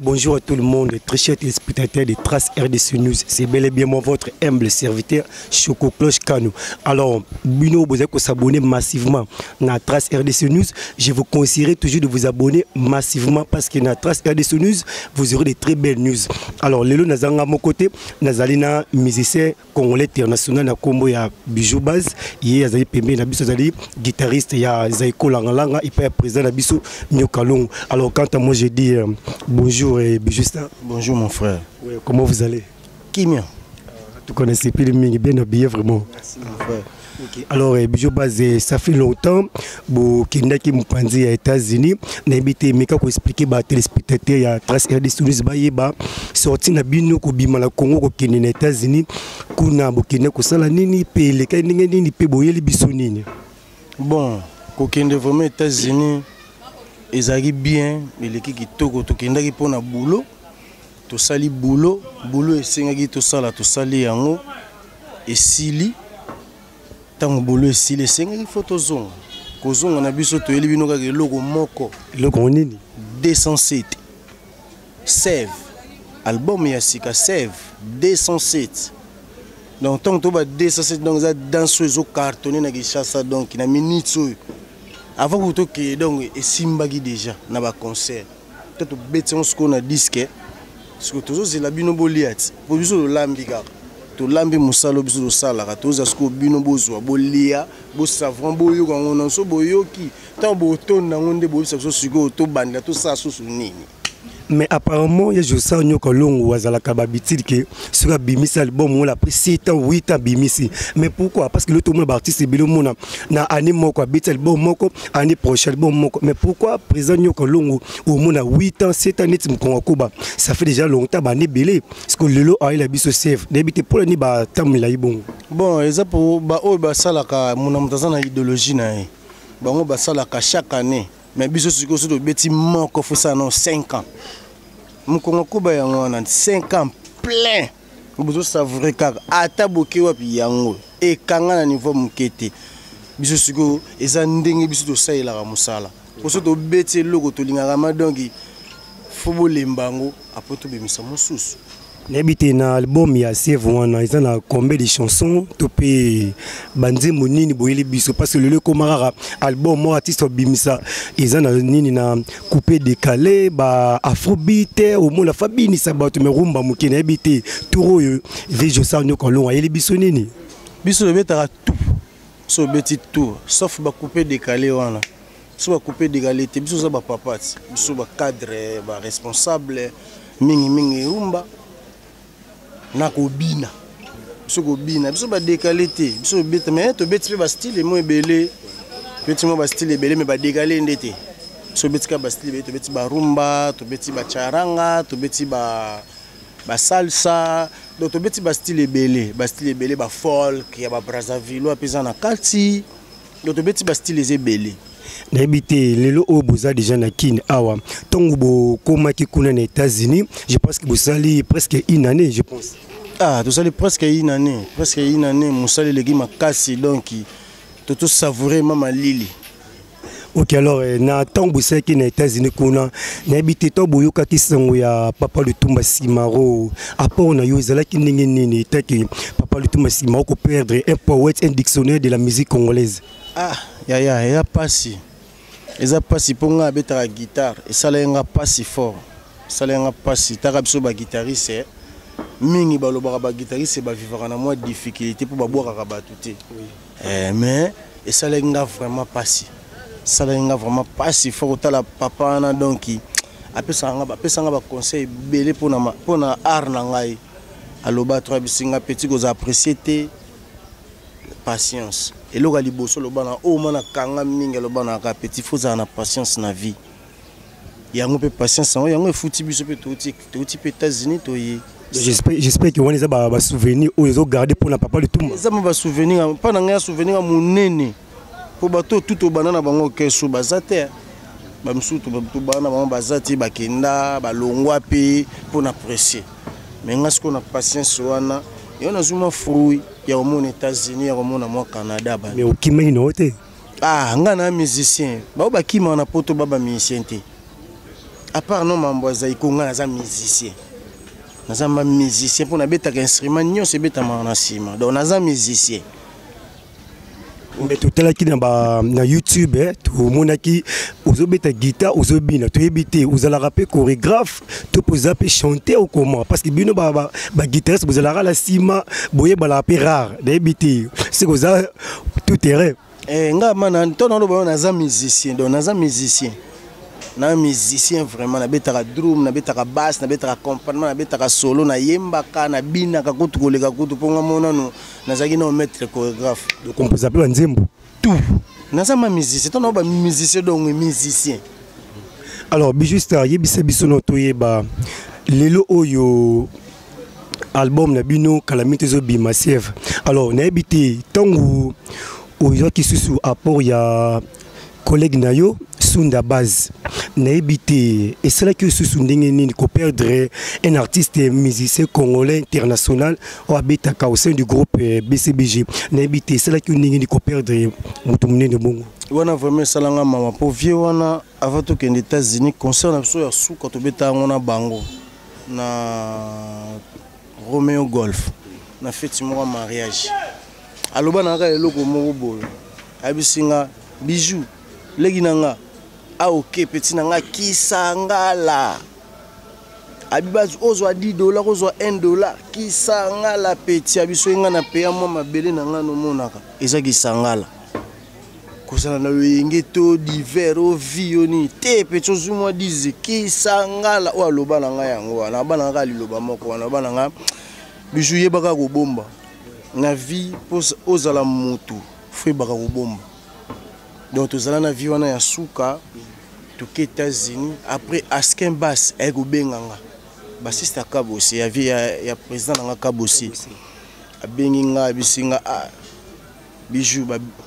Bonjour à tout le monde, très chers téléspectateurs de Trace RDC News. C'est bel et bien moi, votre humble serviteur, Choco Cloche Kano. Alors, Bino, vous avez s'abonner massivement à Trace RDC News. Je vous conseillerais toujours de vous abonner massivement parce que dans Trace RDC News, vous aurez de très belles news. Alors, Lelo Nazanga à mon côté, Nazalina, musicien congolais international, na Kombo ya Bijou Baz, Yazali Pembe, Nabiso Zali, guitariste, ya Zaiko Langalanga, et puis président Nabiso Nyokalong. Alors, quant à moi, je dis bonjour. Justin. Bonjour mon frère. Ouais, comment vous allez? Kimia. Tu connaissais plus le ming, bien habillé vraiment. Merci mon frère. Okay. Alors, Bijou Baz, ça fait longtemps que qui m'ont aux États-Unis. N'habitez mais quand expliquer aux téléspectateurs, il y a Trace RDC News, sorti na bino ko bima la Congo ko aux États-Unis, kuna bokene ko sala nini pe le ka nini pe boyeli biso nini. Bon, ko kende vraiment États-Unis. Ezali bien, mais qui toko to kendaki pona boulot, to sali boulot esengaki to sala to sali yango esili tango boulot esili esengaki photo zonga. Kozonga na biso to yeli bino kaka eloko moko. Eloko nini? 207. Save. Album ya sika Save 207. Donc tant to ba 207 donc ça danseuse au cartonné na Kinshasa donc na minute. Avant que tu donc et simbagi déjà na ba concert peut-être béton ce qu'on a disque parce que toujours c'est la binobo liat pour biso le lambi car to lambi musalo biso sala ka to za ce que binobo zo bolia bo savon boyo ka ngona so boyoki tant bo ton na ngonde bo biso siko to banda to sa so nini. Mais apparemment, il y a juste ça, nous avons la kababitide que sur la bimisi album, on a pris 7 ans, 8 ans bimisi. Mais pourquoi? Parce que l'autre monde artiste c'est bien mon na année moko bit album moko année prochaine album moko. Mais pourquoi présent nous avons au monde a 8 ans, 7 ans net mkongokuba. Ça fait déjà longtemps ba né belé parce que le lot a il a biso safe. D'habiter pour la ni ba tamila ibon. Bon, ça pour ba o ba sala ka mon amtazana idéologie na e. Ba ngo ba sala ka chaque année. Mais biso siko so do beti moko faut ça non 5 ans. Mkongo kuba yango na 5 ans plein. Vous savez car ata boké wapi yango e kanga na niveau mukete. Biso siko eza ndenge biso to saila ka musala. Poso to beti logo to lingaka madongi fobo lembango apoto bemisa mosusu. N'habite na album ya Save wana ils ont combien de chansons topé banze monini boyeli biso parce que le komara album mo artiste bimisa ils ont nini na coupé décalé ba afrobeat au mo la fabini sabato me rumba mukene habite turo yo vejo sa nyoko longa yeli biso nini biso le betara tout so beti tout sauf ba coupé décalé wana so ba coupé décalé te biso za ba papati biso ba cadre ba responsable mingi rumba na kobina biso kobina biso ba décalé te biso beta mais to beti pe ba style mo ebele beti mo ba style ebele mais ba décalé ndete biso beti ka ba style to beti ba rumba to beti ba charanga to beti ba salsa donc to beti ba style ebele ba folk ya ba Brazzaville apesa na kati donc to beti ba style ebele. N'habitez lelo au boza déjà na kin awa tongo bo koma ki kuna na États-Unis je pense que vous sali presque une année je pense. Ah tu sali presque une année musali legi makasi donc tout savourer mama lili. OK alors na tongo ki na États-Unis kuna n'habitez to boyoka ki sango ya Papa Lutumba Simaro apport na yo zala ki ndenge nini taki Papa Lutumba Simaro ko perdre un poète un dictionnaire de la musique congolaise. Ah ya pasi eza pasi ponga betara guitare et ça lenga pasi fort ça lenga pasi taka biso ba guitariste mingi balobaka ba guitariste ba vivra na moi difficulté pour ba boire ka batuté mais et ça lenga vraiment pasi fort tala papa na donc apesa nga ba conseil belé pona art na ngai aloba trois bisinga petit ko apprécier te patience et loga liboso lobana o mana kanga mingi lobana ka petit faut na patience na vie yango pe patience yango efuti biso pe toti pe États-Unis to yi. J'espère que on ba souvenir ou ils ont gardé pour la Papa Lutumba. Ça ba souvenir pas na souvenir monene pour bato tout banana bango keso bazate ba msuto ba bana bango bazate bakenda balongwa pe pour apprécier mais ngasko na patience wana et on a zuma fruit ya au États-Unis ya au Canada ba mais au kimai note ah ngana musicien ba kima na poto baba musicien te à part non mamboza ikonga naza musicien. Naza ma musicien pour na beta instrument nyo se beta na sima. Donc naza musicien. Mais tout à l'heure na YouTube tout le monde qui ozobeta guitare ozobina to ebité ozala rapper chorégraphe to posa pe chanter ou comment parce que bino ba guitariste vous allez la sima boye ba la rare d'ebité c'est que ça tout terrain nga mana to na lo naza musicien donc naza musicien na musicien vraiment na betaka drum na betaka basse na betaka accompagnement na betaka solo na yembaka na bina ka kutu koleka kutu ponga mona no nazaki na maître chorégraphe donc on peut appeler nzembo tout naza ma musicien to na ba musicien donc musicien. Alors juste yebisa biso no toyeba lelo oyo album na bino Calamité zo bi massive alors na ebité tangu oyo ki susu apport ya collègue nayo Sunda Base na ebité et c'est là que susu ndenge nini ko perdre un artiste musicien congolais international au habitaka au sein du groupe BCBG na ebité c'est là que ndenge ni ko perdre mutu munene bongo wana vraiment salanga mama pour vieux wana avant to kende États-Unis concert na so ya suka to beta ngona bango na Romeo Golf na fête mo mariage aloba na ka eloko mo boyo abisinga bijou legi nanga a ok petit nanga kisangala abibaz ozwa $10 ozwa $1 kisangala petit abiso nga na peya mo mabele nanga no monaka eza kisangala kozala na loyenge to d'hiver o vioni te petit ozumwa dize kisangala o aloba nanga yango wana bana nga liloba moko wana bana nga bijou yebaka ko bomba na vie pose ozala mutu fwe baka ko bomba. Donc tous allons na vie wana ya suka to ke États-Unis après Askin Bass ego benganga bassiste Kabosi ya vie ya président nga Kabosi abenginga bisinga bijou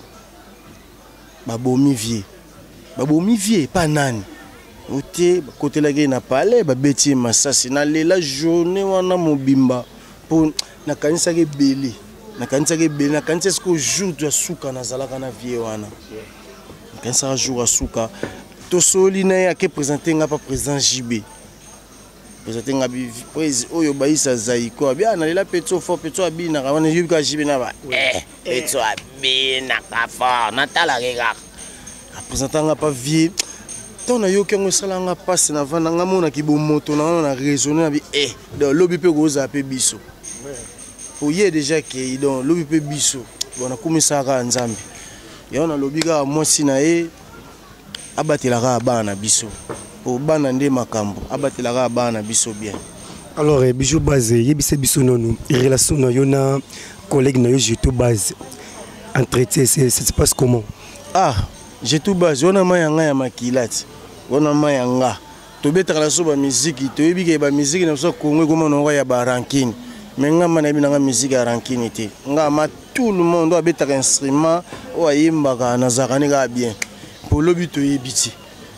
babomi vie pas nani ote côté la na palais beti masasi na lela journée wana mobimba pour na kanisa ke beli na kanisa sko jour de suka na zalaka na vie wana quand ça joue à Souka, tout soli na ke présenter nga pas président JB. Présenter nga bi président oyo baisa zaiko bien na la petso fort petso abina wana yuka JB na ba petso abina ka fort na tala rega. Présenter nga pas vie. Tant na yo kengo sala nga passe na vana nga mona ki bo moto na raisonner na bi donc lobi pe go zape biso. Pour y déjà que donc lobi pe biso. Bona kumisa ka nzambi. Yona lobika mwasi na ye abatelaka bana biso po bana nde makambo abatelaka bana biso bien. Alors bijou base yebise biso nono relation na yona collègue na yo Jetou Base entretien ça se passe comment? Jetou Base wana mayanga ya makilati wana mayanga to betaka la so ba musique to yebika ba musique na so Congo comme no ya ba ranking mais nga mana bina musique ya ranking te nga ma tout le monde doit betaka instrument o ayimbaka na zakani ga bien pour le but ebiti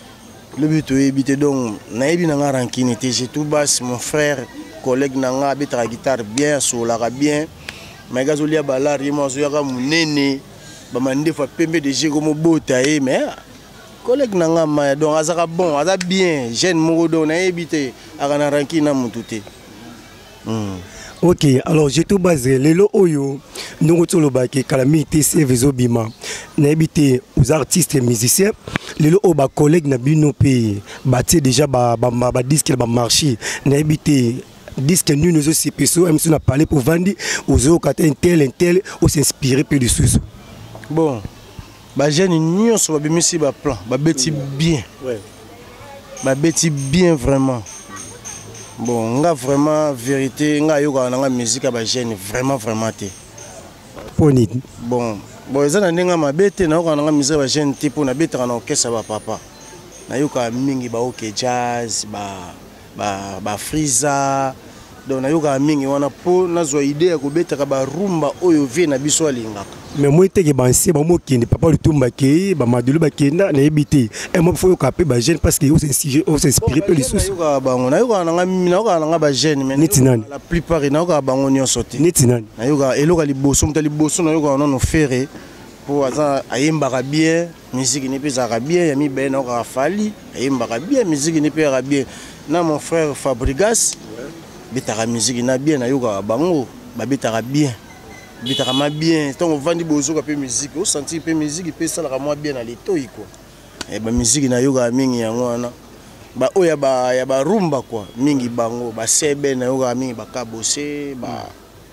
donc na yebi na nga ranking te Jetou Base mon frère collègue na nga betaka guitare bien solaka bien mais gazolia balari mo zo yaka munene ba mande fa pembe de jeu comme bota mais collègue na nga ma donc azaka bon aza bien jeune mo do na yebite akana ranking na mututé. Ok, alors Jetou Base, lelo oyo, nous retrouvons que Calamité c'est Vezobima. N'habité aux artistes et musiciens, lelo o ba collègue na bino pays, bâti déjà ba disque ba marché, n'habité disque nous nous aussi perso, même si on a parlé pour vendre, aux autres un tel, ou s'inspirer peu de sous. Bon, ba jeune nyos ba bimisi ba plan, ba beti bien. Ouais. Ba beti bien vraiment. Bon, nga vraiment vérité, nga yoka na musique ba jeune vraiment té. Poni. Bon, ezana ndenga mabete na yoka na musique ba jeune té pour na betaka na orchestre ba papa. Na yoka mingi ba OK jazz, ba friza. Donc na yoka mingi wana po nazwa idée ya ko betaka ba rumba oyo vie na biso alingaka. Mais moi te ke bansi ba mo kende papa lutumba ke ba madulu ba kenda na ebité. Et moi faut yoka pe ba jeune parce que on s'inspire peu les sous. Na yoka na nga ba jeune mais la plupart na yoka bango nyonso te. Netinani. Na yoka eloka liboso mutali liboso na yoka no faire pour ayembaka bien musique ne peut ça bien ya mi ben na fali ayembaka bien musique ne peut bien na mon frère Fabrigas betaka musique na bien na yoka bango ba betaka bien betaka ma bien tant on vandi bozo ka pe musique au sentir pe musique peut ça la moi bien na letoi quoi et ba musique na yoka mingi yango wana ba oya ba ya ba rumba quoi mingi bango ba sebe na yoka mingi ba kabose ba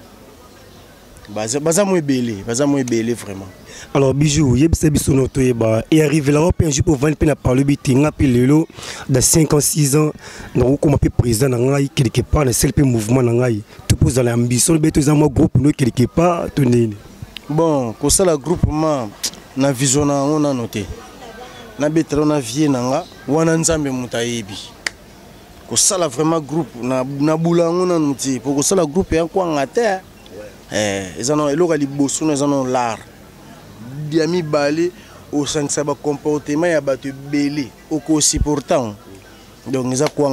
baza mo ebele vraiment. Alors bijou yebisa biso no to yeba et arrive là un jour pour vendre pe na parler bitinga pe lelo dans 5 ans 6 ans donc comme pe président na ngai quelque part na seul pe mouvement na ngai tout pose dans l'ambition beto za mo groupe no quelque part to nini bon ko sala groupement na vision na on a noté na betro na vie na nga wana nzambe mutayebi ko sala vraiment groupe na bulango na nuti pour ko sala groupe ya kwa ngata ils en ont eloko liboso ils en ont l'art diami balé au sens ça ba comportement ya bato belé au aussi pourtant donc ils a quoi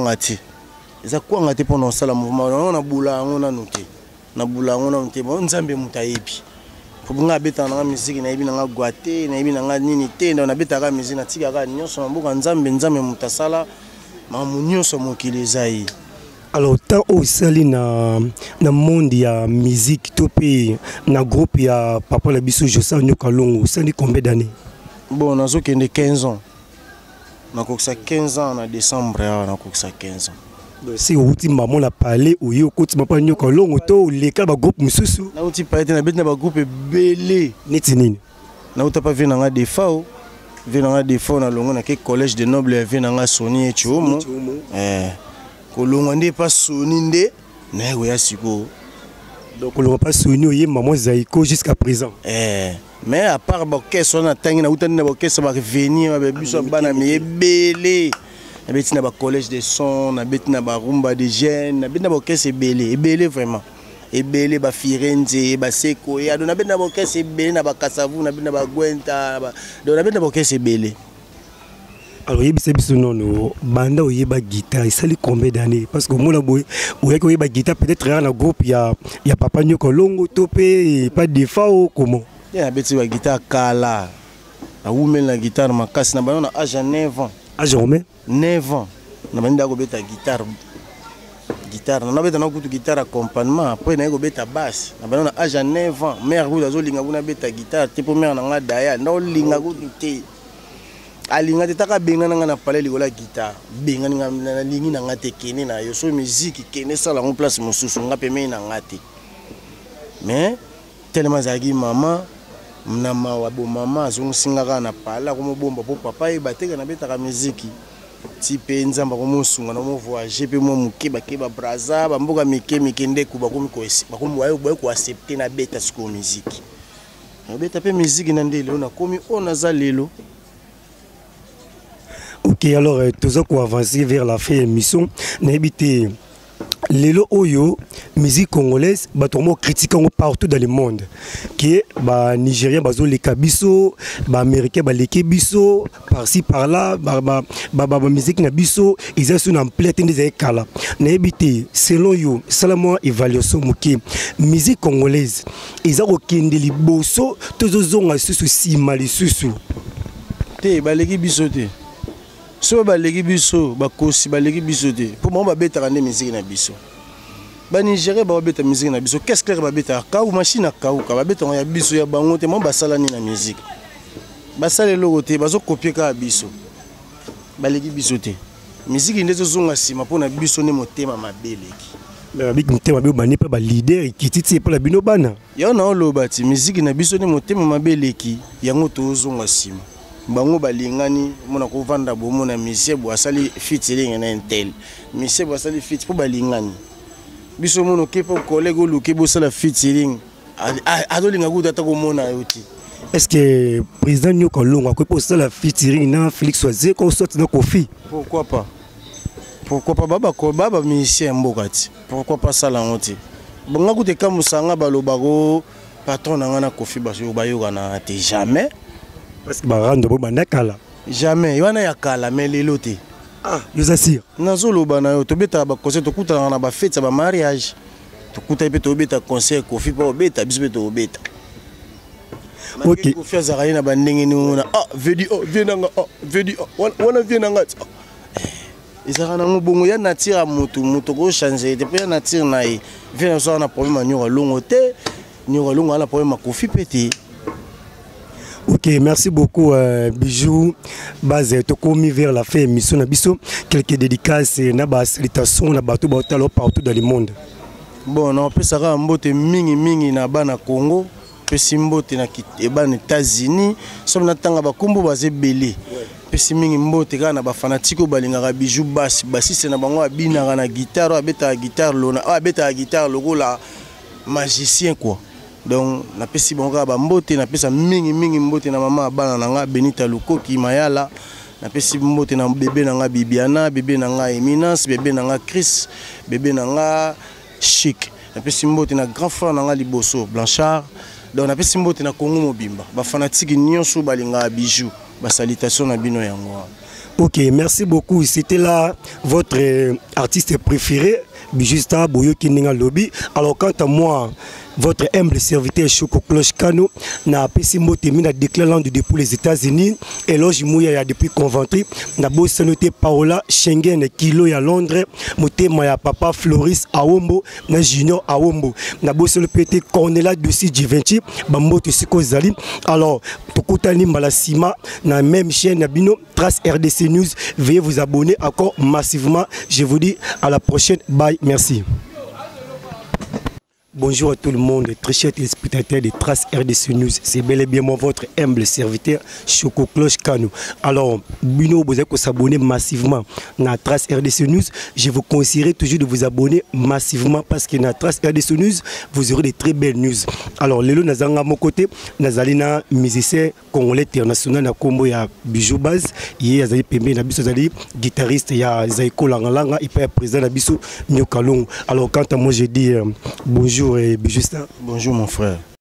ngati pendant ça la mouvement on a bulango na nuti bon nzambe mutayebi pour nga beta na musique na yebi na gwate na yebi na nini te na beta ka musique na tika ka nyonso na mboka nzambe mutasala mamu nyonso mokili zai. Alors tant au sali na monde ya musique to pe na groupe ya papa la biso Josa Nyoka Longo ça dit combien d'années? Bon nazo kende 15 ans. Na koksa 15 ans na décembre na koksa 15 ans. Si outi maman la parler ou yo koti papa Nyoka Longo to le ka ba groupe mususu. Na outi parler na bet na ba groupe belé neti nini. Na outa pa vena nga defao. Vena nga defao na longo na ke collège de noble vena nga Soni et Chuomo. Kolonga nde pas Soni nde na ya siko. Donc on pas Soni oye maman Zaiko jusqu'à présent. Mais à part l'orchestre on a tangi na utani na l'orchestre va revenir ba biso bana me belé. Na beti na ba collège de son, na beti na ba rumba de jeunes, na beti na l'orchestre belé vraiment. Ebele ba Firenze ba Seko ya do na beti na l'orchestre belé na ba Kasavu na beti na ba Gwenta do na beti na l'orchestre belé. Alors yebisa biso nono banda oyeba guitare sali combien d'années parce que moi boy oyeka oyeba guitare peut-être na groupe ya papa Nyoka Longo topé pas de fao comment ya beti ba guitare kala na umel na guitare makasi na bana na âge 9 ans âge combien 9 ans na banda ko beta guitare na beta na kutu guitare accompagnement après na ko beta basse na bana na âge 9 ans mère ko dazo linga kuna beta guitare te pour mère na nga daya na linga ko te alinga te taka benga nga na palais likola guitare benga nga na lingi na nga te kene na yo so musique kene sala en place mosusu nga peme na nga te mais tellement zagi mama na mawa bo mama azongo singa na pala ko mobomba po papa e bateka na betaka musique ti pe nzamba ko mosunga na mo voyager pe mo mukeba keba braza ba mboka mike nde ku ba komi ko esi ba komi wayo ko accepter na beta siko musique na beta pe musique na ndele na komi ona za lelo. Ok, alors tous on avancer vers la fin de l'émission. N'habitez Lelo Oyo, musique congolaise, batomo critiquant partout dans le monde. Qui est Nigérien, bazo les kabiso, Américain, les kebiso, par-ci par-là, musique nabiso, ils sont en plein des écala. N'habitez, selon yo, seulement évaluation mouké, musique congolaise, ils ont aucun de liboso, tous os ont un souci malisusu. Te, baleki biso te. So ba legi biso ba kosi ba legi biso te pour moi ba beta na musique na biso ba Nigeria ba beta musique na biso qu'est-ce que ba beta ka ou machine ka ou ka ba beta ya biso ya bango te mo ba sala ni na musique ba sala logo te ba zo copier ka biso ba legi biso te musique ndezo zonga sima pona biso ne motema mabeleki mais big motema be bani pa ba leader kititi pa la bino bana yo na loba ti musique na biso ne motema mabeleki yango to zonga sima bango balingani mona ko vanda bo mona monsieur bo asali featuring na intel monsieur bo asali feat po balingani biso mono ke po collègue luke bo sala featuring adolinga ku tata ko mona yoti. Est-ce que président Nyoka Longo a ko sala featuring na Félix Oise ko sorti na Kofi? Pourquoi pas baba musicien mbokati pourquoi pas sala ngoti bonga ku te kamusanga baloba ko patron na ngana Kofi baso bayoka na te jamais. Parce que barando bo bandakala jamais wana ya kala mais lelo te yo zasir nazolo bana yo to beta ba concert to kuta na ba fête ba mariage to kuta pe to beta concert Kofi pa obeta biso to obeta. Ok. Confiance à rien à banding nous. Ah, vedi oh, viens nanga. Ah, vedi oh, wana viens nanga. Ezaka nango bongo ya nature à moto ko changer depuis ya nature na yi. Viens ça na problème à nyora longo te. Nyora longo na problème à Kofi pété. Ok, merci beaucoup Bijou. Base to commis vers la fin émission na biso quelques dédicaces na ba salutations na bato baotalo partout dans le monde. Bon, on peut savoir mbote mingi na bana Congo, pesi mbote na bana États-Unis, somme na tanga bakumbu baze belé. Pesi mingi mbote kana ba fanatiko balingaka Bijou bassiste na bango abina na guitare, abeta guitare lona, abeta guitare logo la magicien quoi. Donc na pesi bonga ba mbote na pesa mingi mbote na mama bana nanga Benita Lukoki Mayala. Na pesi mbote na bébé nanga Bibiana, bébé nanga Eminence, bébé nanga Chris, bébé nanga Chic. Na pesi mbote na grand frère nanga Liboso Blanchard. Donc na pesi mbote na Congo Mobimba. Ba fanatique nyonso balinga Bijou. Ba salutation na bino yango. Ok, merci beaucoup. C'était là votre artiste préféré, Bijusta Boyo Kininga Lobby. Alors quant à moi, votre humble serviteur Choco Cloche Kano na pesi mbote mina déclarant depuis les États-Unis et loge mouya ya depuis Coventry na bossa noté Paola Schengen kilo ya Londres motema ya papa Floris Awombo na Junior Awombo na bossa le pété Cornela Dossi Givenchy bambote siko zali. Alors tokutani malasima na même chaîne na bino Trace RDC News, veuillez vous abonner encore massivement. Je vous dis à la prochaine, bye, merci. Bonjour à tout le monde, très chers téléspectateurs de Trace RDC News. C'est bel et bien moi, votre humble serviteur, Choco Cloche Kano. Alors, Bino, vous avez s'abonner massivement à Trace RDC News. Je vous conseillerais toujours de vous abonner massivement parce que dans Trace RDC News, vous aurez des très belles news. Alors, Lelo Nazanga à mon côté, Nazalina, musicien congolais international, na Kombo ya Bijou Baz, Yé Azali Pembe, Nabiso Zali, guitariste, ya Zaiko Langalanga, et puis président Nabiso Nyokalong. Alors, quant à moi, je dis bonjour. Et Bijusta. Bonjour mon frère.